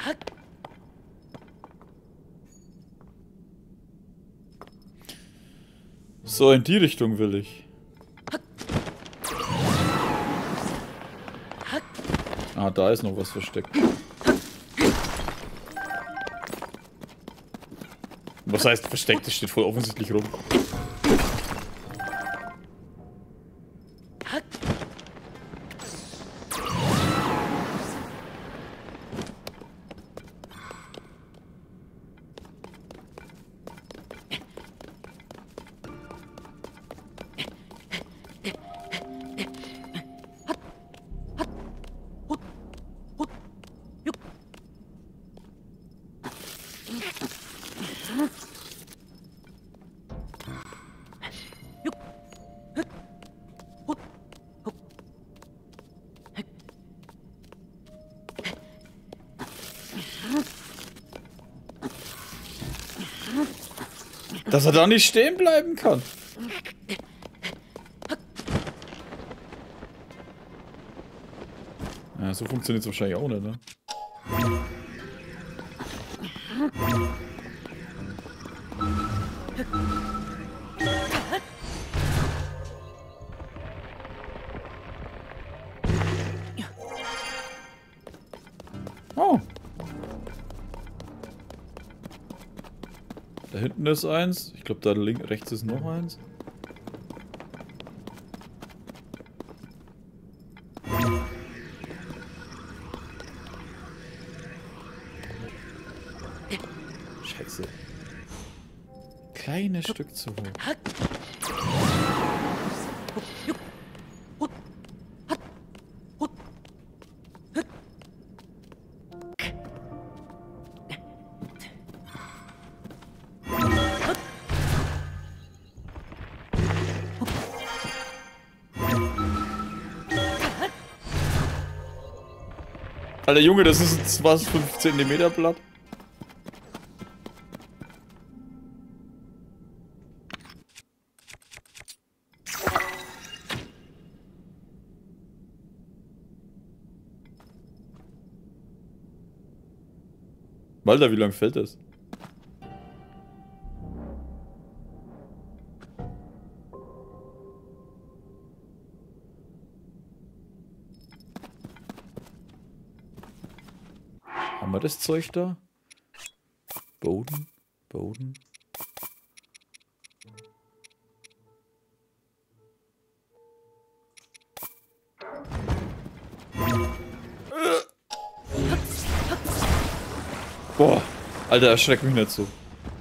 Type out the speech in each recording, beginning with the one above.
So, in die Richtung will ich. Ah, da ist noch was versteckt. Was heißt versteckt? Das steht voll offensichtlich rum. Dass er da nicht stehen bleiben kann. Ja, so funktioniert es wahrscheinlich auch nicht, ne? Oh. Da hinten ist eins. Ich glaube, da rechts ist noch eins. Scheiße. Kleines Stück zu hoch. Alter Junge, das ist jetzt was, 5 cm Blatt. Walter, wie lang fällt das? Haben wir das Zeug da? Boden? Boden? Boah, Alter, erschreck mich nicht so.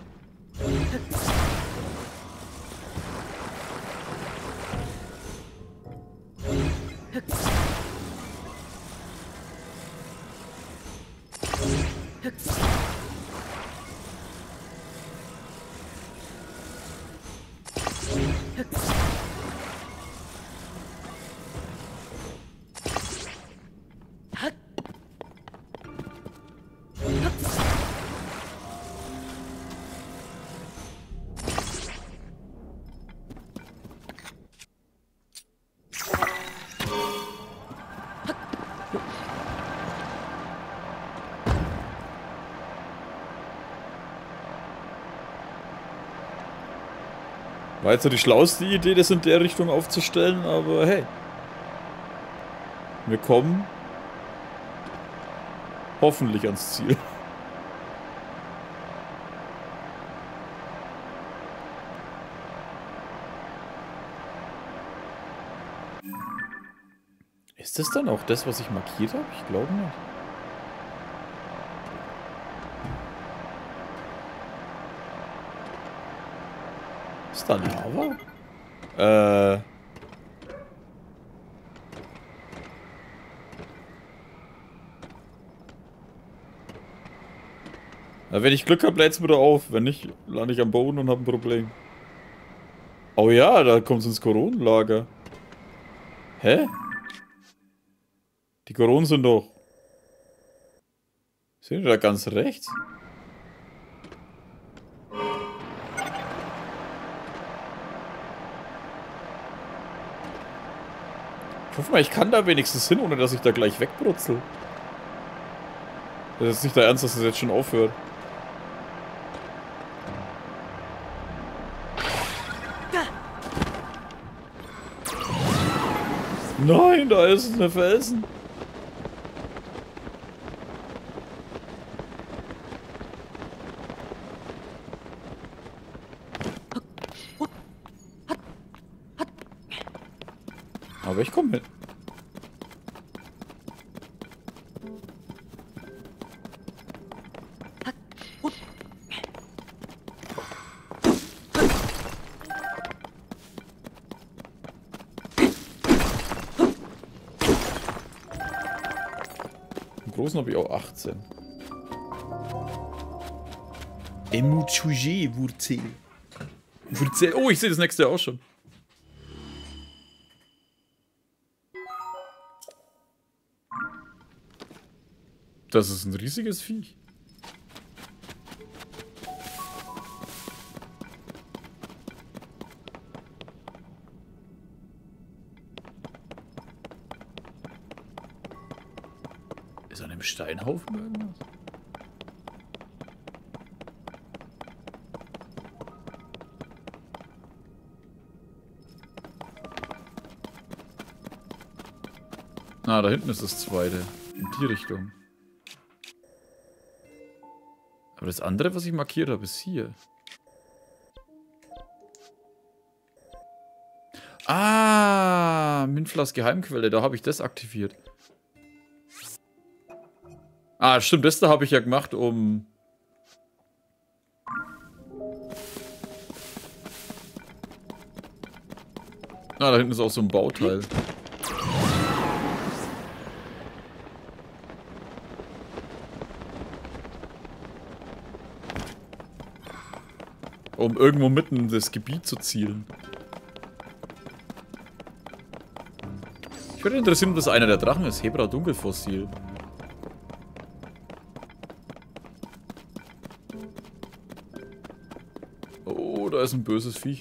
War jetzt so die schlauste Idee, das in der Richtung aufzustellen, aber hey. Wir kommen hoffentlich ans Ziel. Ist das dann auch das, was ich markiert habe? Ich glaube nicht. Ist da Lava? Na, wenn ich Glück habe, lädt's wieder auf. Wenn nicht, lande ich am Boden und habe ein Problem. Oh ja, da kommt's ins Koronenlager. Hä? Die Koronen sind doch... Sind die da ganz rechts? Ich hoffe mal, ich kann da wenigstens hin, ohne dass ich da gleich wegbrutzel. Das ist nicht der Ernst, dass es jetzt schon aufhört. Nein, da ist eine Felsen. Aber ich komme mit. Im Großen habe ich auch 18. Wurzel. Wurzel. Oh, ich sehe das nächste auch schon. Das ist ein riesiges Viech. Ist an dem Steinhaufen irgendwas? Ah, da hinten ist das zweite. In die Richtung. Aber das andere, was ich markiert habe, ist hier. Ah, Minflas Geheimquelle, da habe ich das aktiviert. Ah, stimmt, das da habe ich ja gemacht, um... Ah, da hinten ist auch so ein Bauteil. Um irgendwo mitten in das Gebiet zu zielen. Ich würde interessieren, ob das einer der Drachen ist. Hebra Dunkelfossil. Oh, da ist ein böses Viech.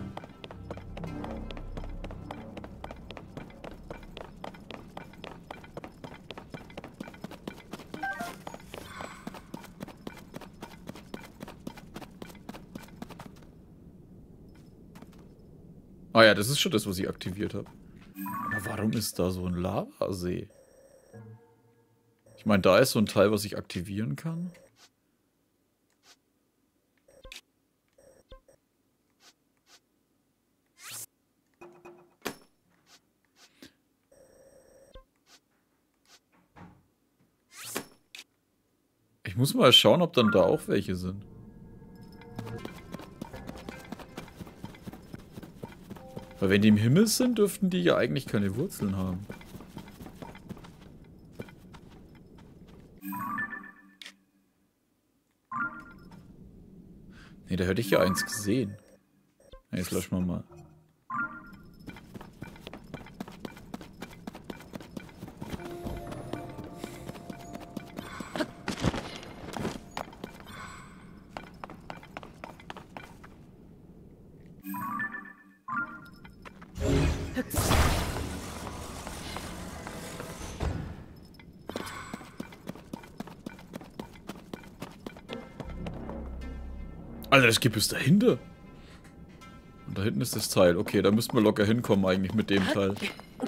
Ah ja, das ist schon das, was ich aktiviert habe. Aber warum ist da so ein Lavasee? Ich meine, da ist so ein Teil, was ich aktivieren kann. Ich muss mal schauen, ob dann da auch welche sind. Weil wenn die im Himmel sind, dürften die ja eigentlich keine Wurzeln haben. Ne, da hätte ich ja eins gesehen. Jetzt löschen wir mal. Alter, das geht bis dahinter. Und da hinten ist das Teil. Okay, da müssten wir locker hinkommen eigentlich mit dem Teil.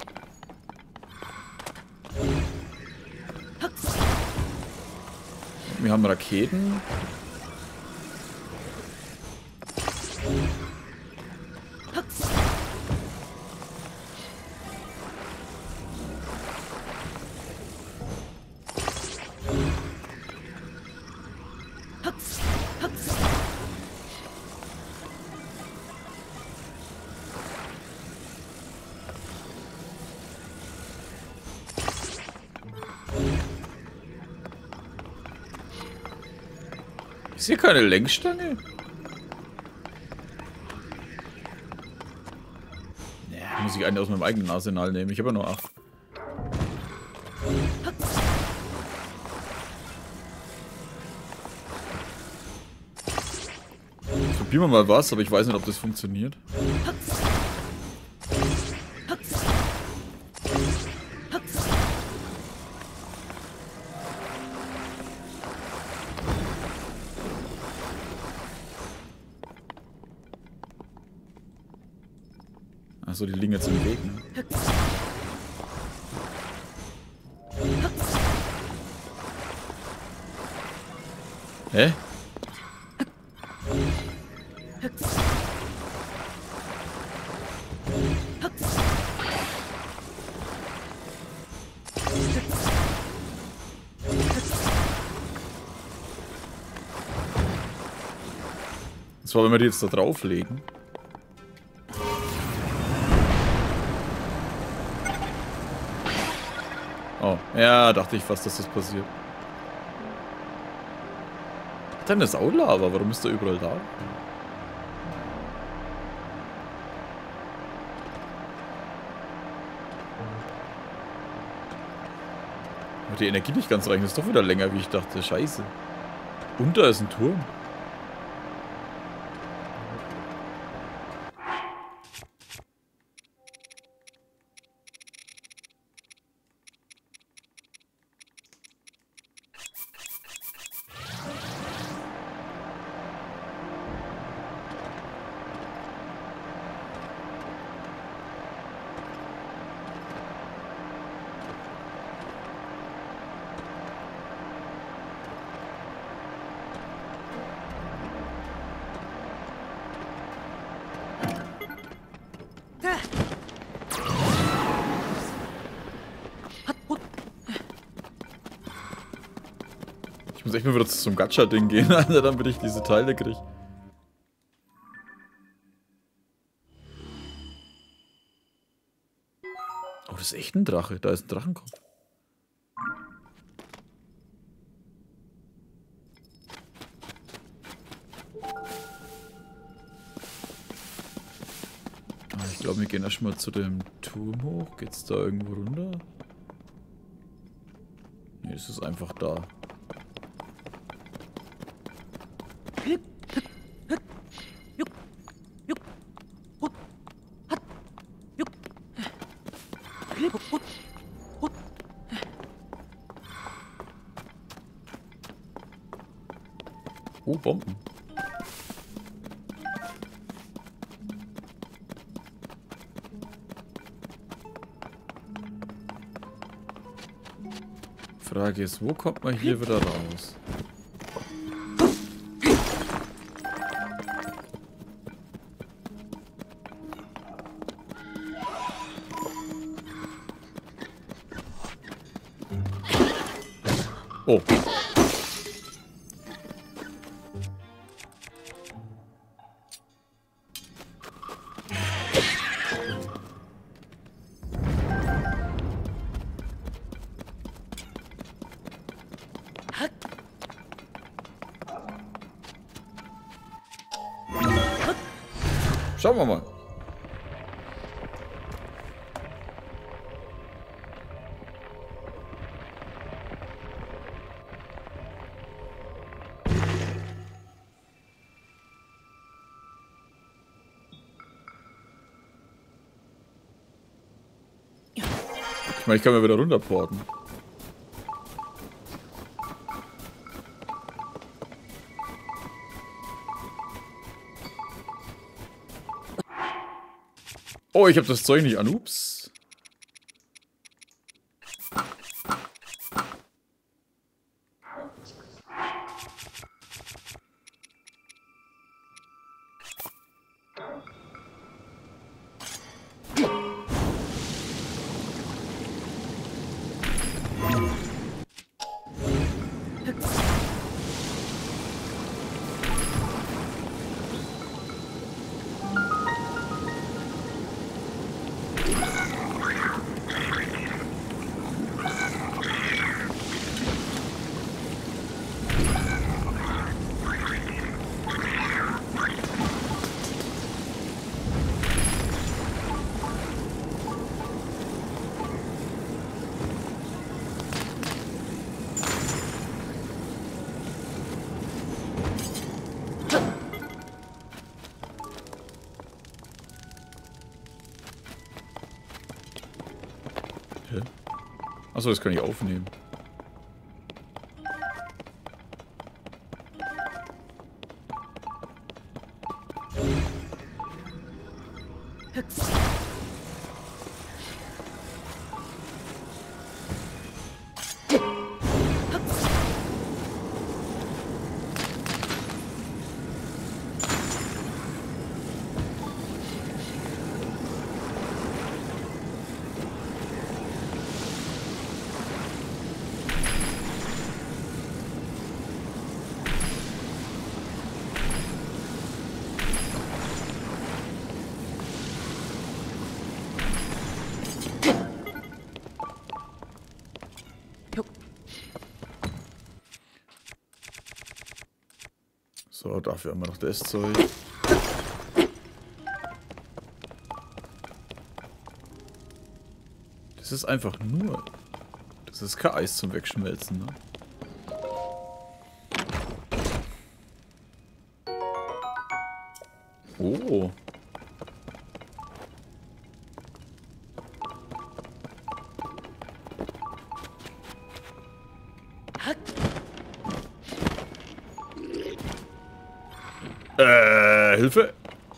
Wir haben Raketen. Ist hier keine Lenkstange? Ja, muss ich eine aus meinem eigenen Arsenal nehmen. Ich habe ja nur 8. Probieren wir mal was, aber ich weiß nicht, ob das funktioniert. Achso, die liegen jetzt im Weg, ne? Hä? Das war, wenn wir die jetzt da drauflegen. Oh, ja, dachte ich fast, dass das passiert. Hat denn das auch Lava? Warum ist der überall da? Wird die Energie nicht ganz reichen, das ist doch wieder länger, wie ich dachte. Scheiße. Und da ist ein Turm. Ich muss echt mal wieder zum Gacha-Ding gehen, Alter, damit ich diese Teile kriege. Oh, das ist echt ein Drache. Da ist ein Drachenkopf. Ich glaube, wir gehen erstmal zu dem Turm hoch. Geht's da irgendwo runter? Nee, es ist einfach da. Oh, Bomben. Frage ist, wo kommt man hier wieder raus? Oh. Schauen wir mal. Ich meine, ich kann mir wieder runterporten. Oh, ich habe das Zeug nicht an. Ups. Achso, das kann ich aufnehmen. So, dafür haben wir noch das Zeug. Das ist einfach nur... Das ist kein Eis zum Wegschmelzen, ne? Oh. Hilfe!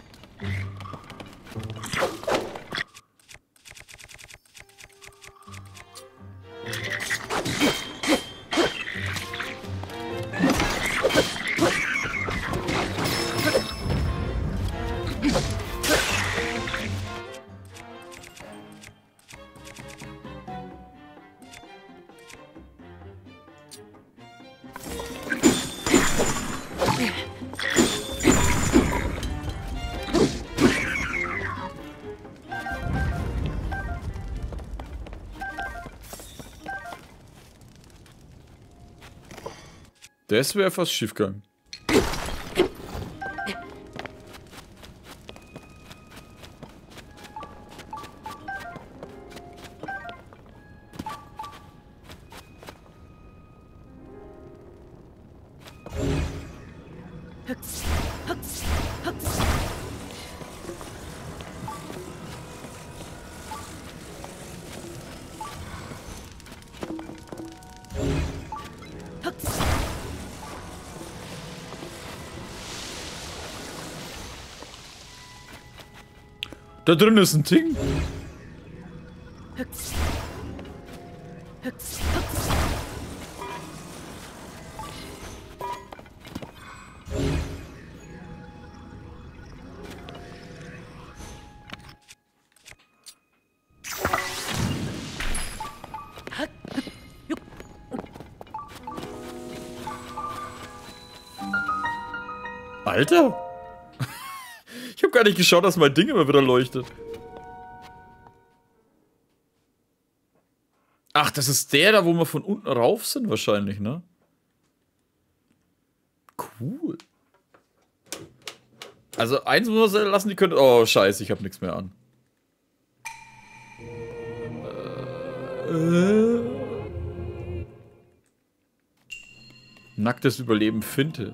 Das wäre fast schief gegangen. Da drin ist ein Ding. Alter! Ich hab gar nicht geschaut, dass mein Ding immer wieder leuchtet. Ach, das ist der da, wo wir von unten rauf sind wahrscheinlich, ne? Cool. Also eins muss man lassen, die können... Oh, scheiße, ich hab nichts mehr an. Nacktes Überleben Finte.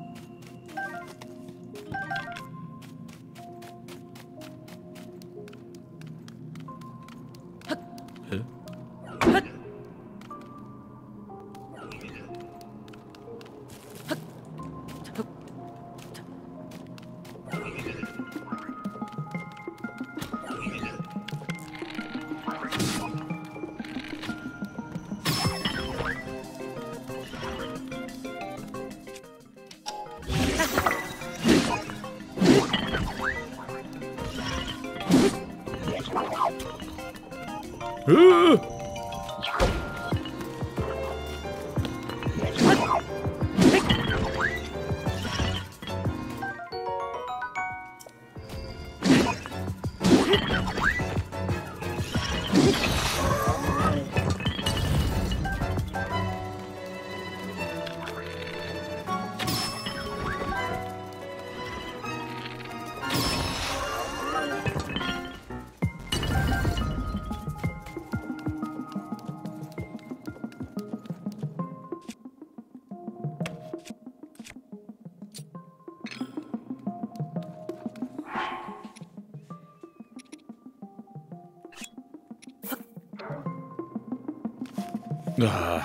Ah.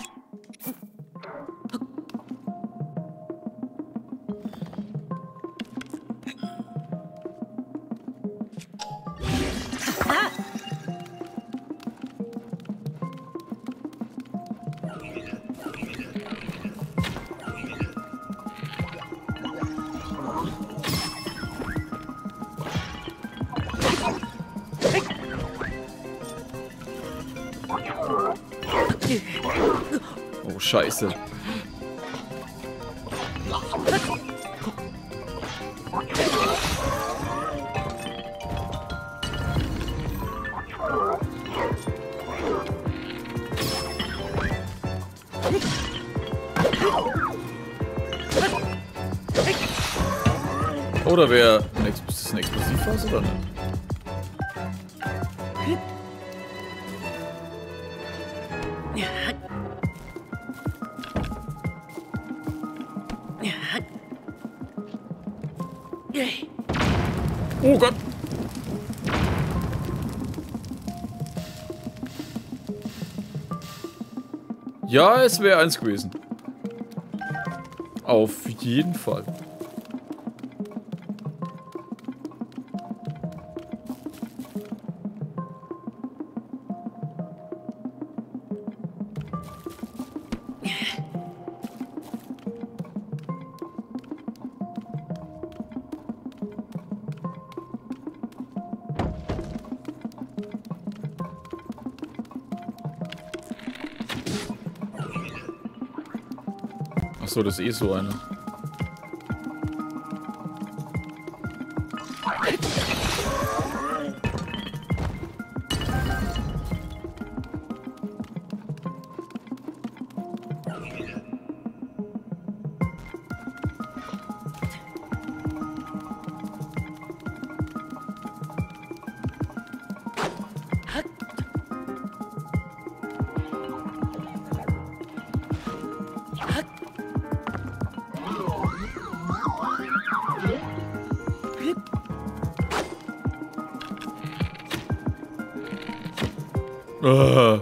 Oh, scheiße. Oder wäre ist das ein Explosivfass oder nicht? Oh Gott! Ja, es wäre eins gewesen. Auf jeden Fall. Achso, das ist eh so eine. Ah.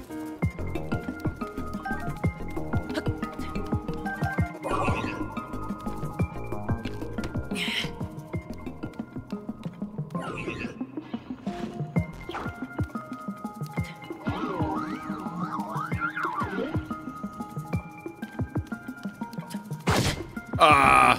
Ah.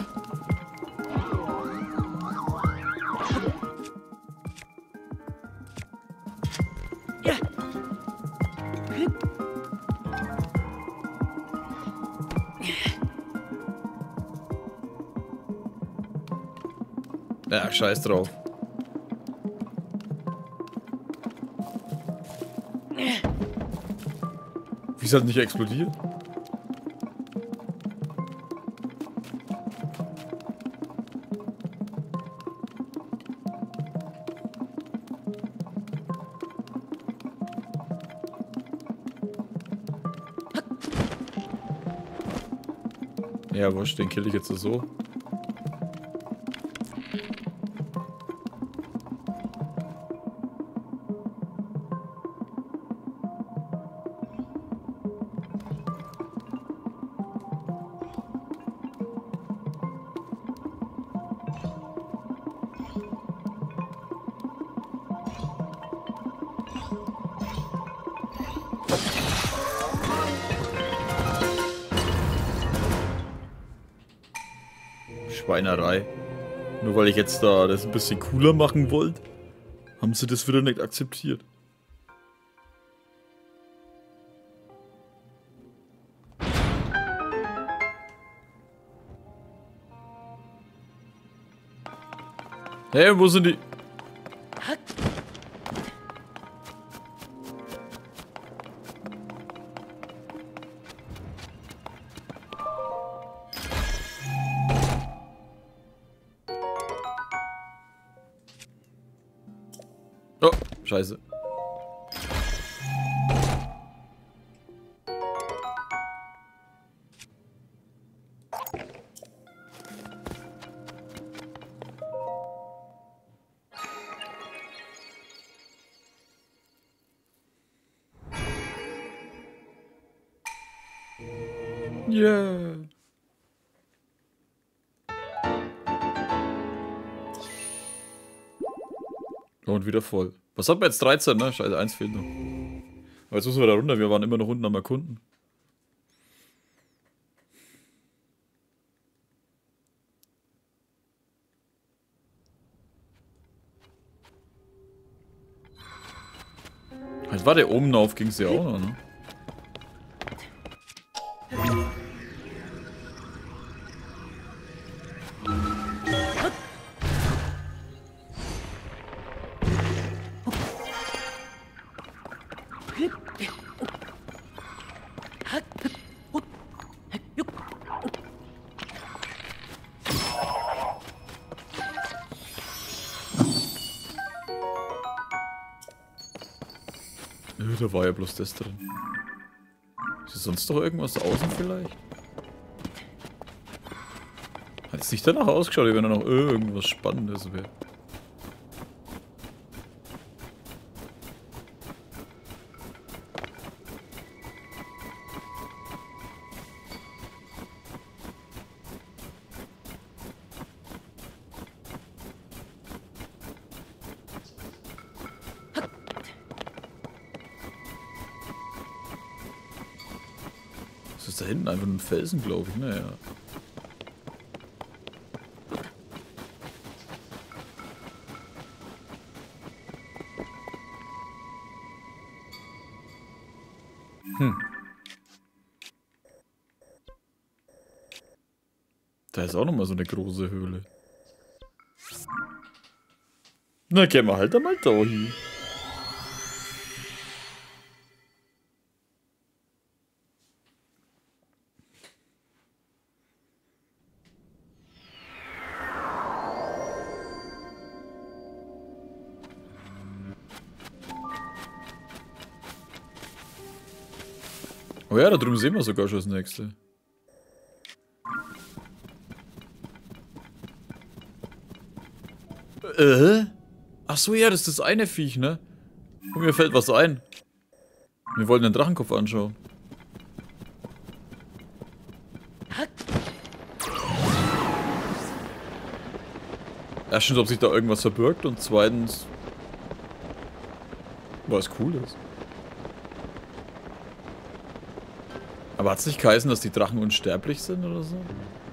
Ja, scheiß drauf. Wieso hat nicht explodiert? Ja, wurscht, den kill ich jetzt so. Schweinerei. Nur weil ich jetzt da das ein bisschen cooler machen wollte, haben sie das wieder nicht akzeptiert. Hey, wo sind die? Oh, scheiße. Yeah. Und wieder voll. Was haben wir jetzt? 13, ne? Scheiße, 1 fehlt noch. Aber jetzt müssen wir da runter, wir waren immer noch unten am Erkunden. Halt war der oben auf, ging's ja auch noch, ne? Da war ja bloß das drin. Ist hier sonst noch irgendwas außen vielleicht? Hat es nicht danach ausgeschaut, wie wenn da noch irgendwas Spannendes wäre. Was ist da hinten? Einfach nur ein Felsen, glaube ich. Naja. Da ist auch nochmal so eine große Höhle. Na, gehen wir halt einmal da hin. Oh ja, da drüben sehen wir sogar schon das nächste. Ach so, ja, das ist das eine Viech, ne? Und mir fällt was ein. Wir wollten den Drachenkopf anschauen. Erstens, ob sich da irgendwas verbirgt und zweitens, was cool ist. Aber hat es nicht geheißen, dass die Drachen unsterblich sind oder so?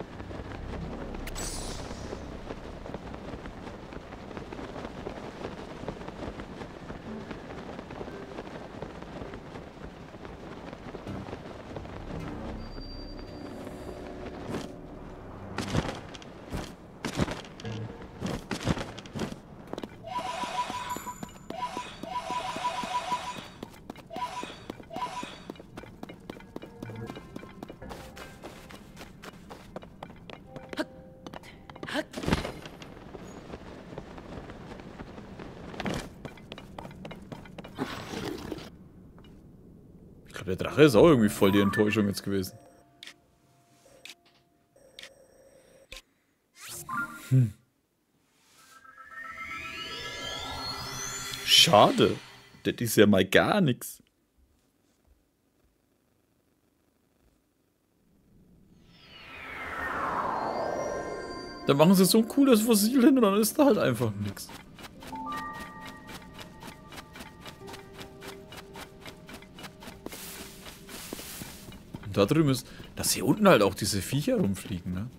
Ich glaube, der Drache ist auch irgendwie voll die Enttäuschung jetzt gewesen. Schade. Das ist ja mal gar nichts. Da machen sie so ein cooles Fossil hin und dann ist da halt einfach nichts. Und da drüben ist, dass hier unten halt auch diese Viecher rumfliegen, ne?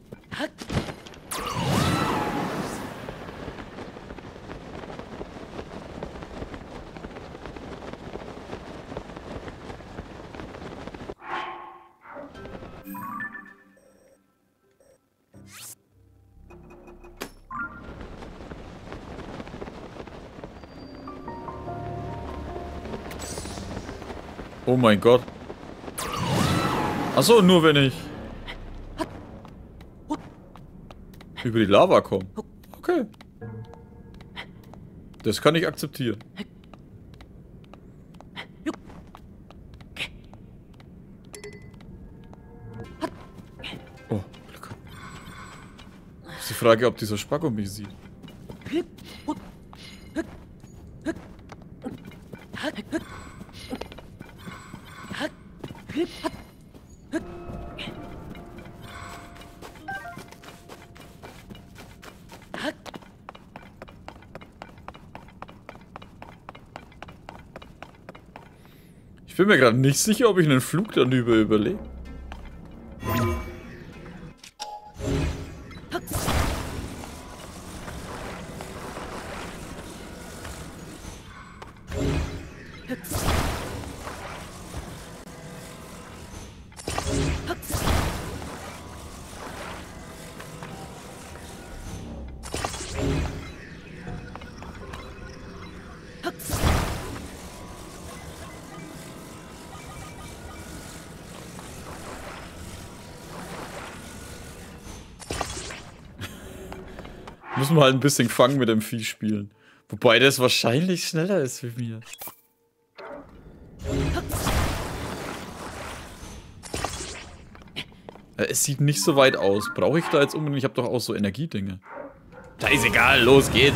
Oh mein Gott. Achso, nur wenn ich über die Lava komme. Okay. Das kann ich akzeptieren. Oh, Glück. Ist die Frage, ob dieser Spacko mich sieht. Ich bin mir gerade nicht sicher, ob ich einen Flug dann überlebe. Müssen wir halt ein bisschen Fang mit dem Vieh spielen. Wobei das wahrscheinlich schneller ist wie mir. Es sieht nicht so weit aus. Brauche ich da jetzt unbedingt? Ich habe doch auch so Energiedinge. Scheißegal, los geht's.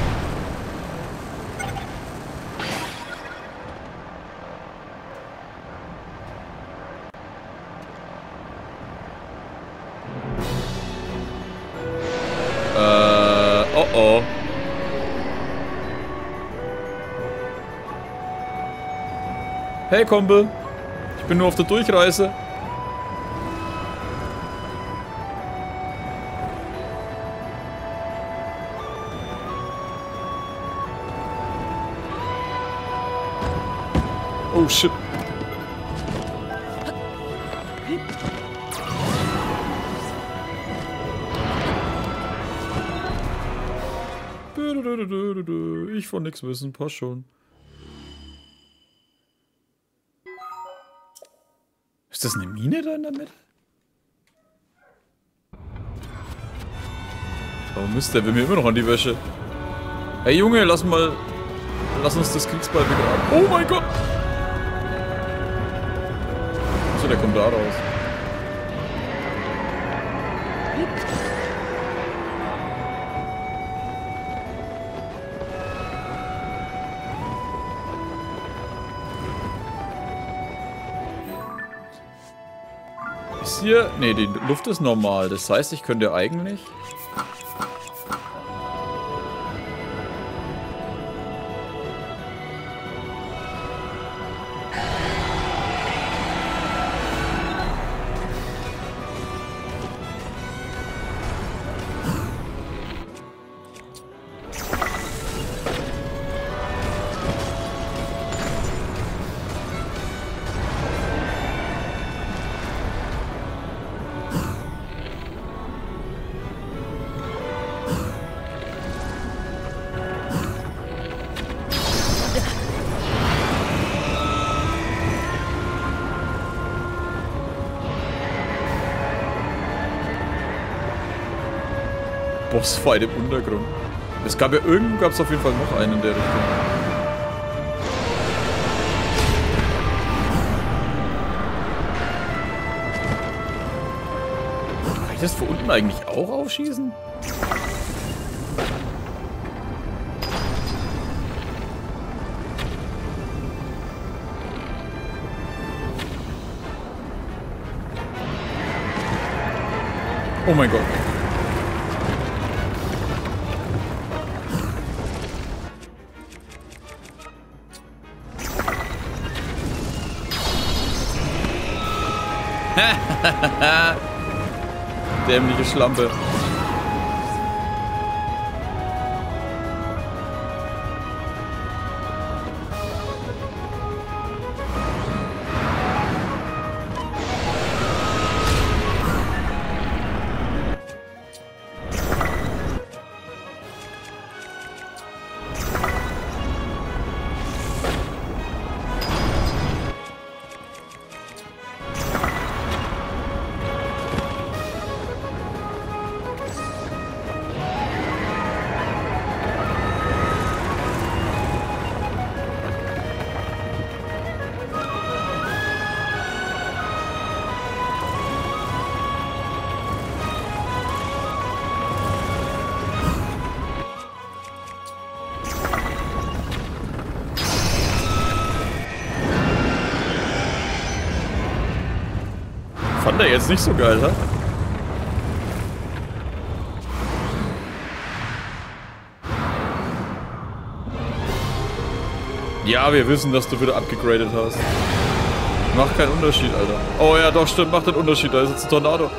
Oh oh. Hey Kumpel. Ich bin nur auf der Durchreise. Oh shit. Ich von nix wissen, passt schon. Ist das eine Mine da in der Mitte? Oh Mist, der will mir immer noch an die Wäsche. Hey Junge, lass uns das Kriegsball begraben. Oh mein Gott! Achso, der kommt da raus. Ist hier... Ne, die Luft ist normal. Das heißt, ich könnte eigentlich... Bossfight im Untergrund. Es gab ja irgendwo, gab es auf jeden Fall noch einen in der Richtung. Kann ich das von unten eigentlich auch aufschießen? Oh mein Gott. Dämliche Schlampe. Fand er jetzt nicht so geil, hä? Ja, wir wissen, dass du wieder abgegradet hast. Macht keinen Unterschied, Alter. Oh ja, doch, stimmt, macht einen Unterschied. Da ist jetzt ein Tornado.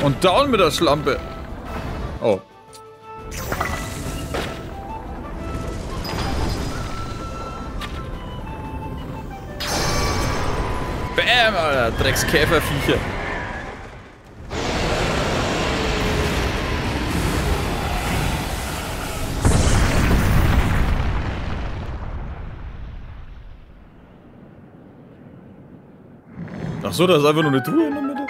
Und down mit der Schlampe. Oh. Bam, Alter. Dreckskäferviecher. Achso, da ist einfach nur eine Truhe in der Mitte.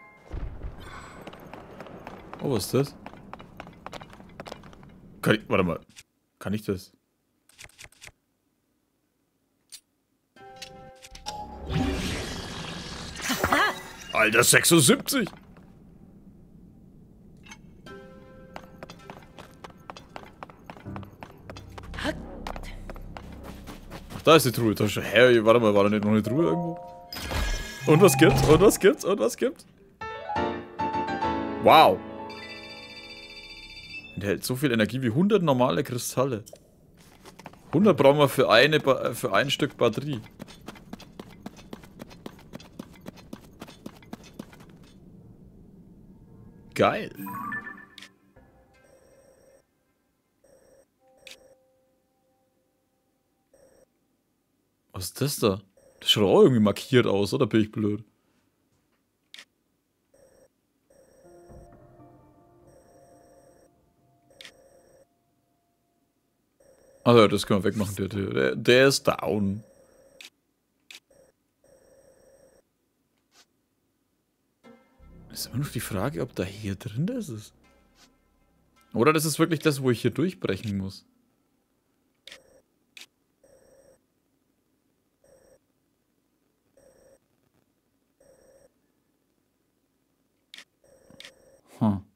Oh, was ist das? Kann ich, warte mal. Kann ich das? Alter, 76! Ach, da ist die Truhe. Hä, warte mal, war da nicht noch eine Truhe irgendwo? Und was gibt's? Und was gibt's? Und was gibt's? Wow. Enthält so viel Energie wie 100 normale Kristalle. 100 brauchen wir für ein Stück Batterie. Geil. Was ist das da? Das schaut auch irgendwie markiert aus, oder bin ich blöd? Also, das können wir wegmachen. Der ist down. Ist immer noch die Frage, ob da hier drin das ist. Oder das ist wirklich das, wo ich hier durchbrechen muss. Hm.